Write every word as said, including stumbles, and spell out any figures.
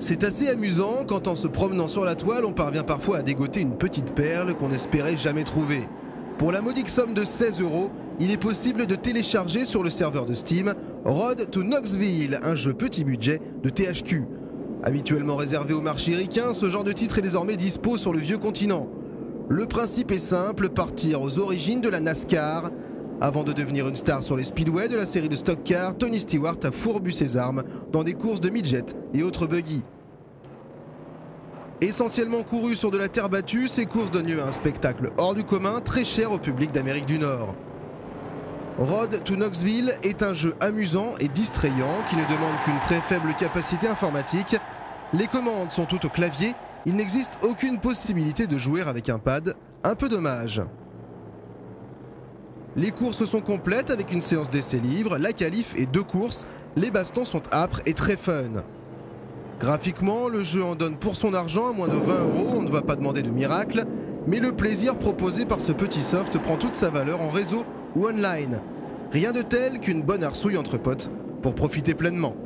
C'est assez amusant quand en se promenant sur la toile, on parvient parfois à dégoter une petite perle qu'on n'espérait jamais trouver. Pour la modique somme de seize euros, il est possible de télécharger sur le serveur de Steam Road to Knoxville, un jeu petit budget de T H Q. Habituellement réservé au marché ricain, ce genre de titre est désormais dispo sur le vieux continent. Le principe est simple, partir aux origines de la NASCAR. Avant de devenir une star sur les speedways de la série de stock car, Tony Stewart a fourbu ses armes dans des courses de midget et autres buggy. Essentiellement courues sur de la terre battue, ces courses donnent lieu à un spectacle hors du commun, très cher au public d'Amérique du Nord. Road to Knoxville est un jeu amusant et distrayant qui ne demande qu'une très faible capacité informatique. Les commandes sont toutes au clavier, il n'existe aucune possibilité de jouer avec un pad, un peu dommage. Les courses sont complètes avec une séance d'essai libre, la qualif et deux courses, les bastons sont âpres et très fun. Graphiquement, le jeu en donne pour son argent à moins de vingt euros, on ne va pas demander de miracle, mais le plaisir proposé par ce petit soft prend toute sa valeur en réseau ou online. Rien de tel qu'une bonne arsouille entre potes pour profiter pleinement.